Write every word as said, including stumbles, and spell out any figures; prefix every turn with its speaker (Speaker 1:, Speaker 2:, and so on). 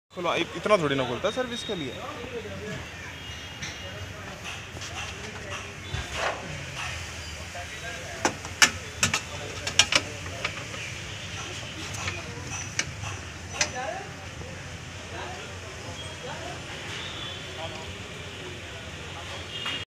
Speaker 1: खुलवा इतना थोड़ी ना खुलता सर्विस के लिए।